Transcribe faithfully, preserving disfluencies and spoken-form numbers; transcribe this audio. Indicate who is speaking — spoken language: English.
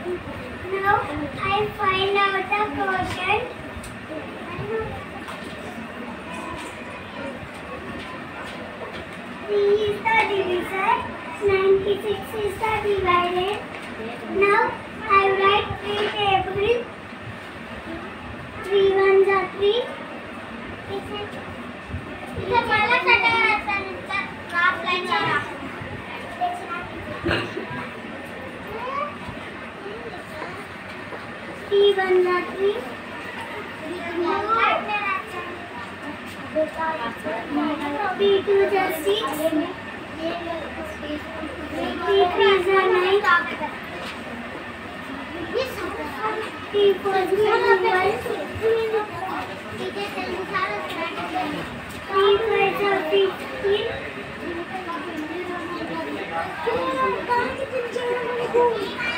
Speaker 1: Now I find out the quotient. three is the divisor, ninety-six is the divided. Now I write three table. three ones are three. इधर वाला कटा रहता है इसका graph line वाला three ones are three. three twos are six. three threes are nine. three fours are twelve. three fives are fifteen.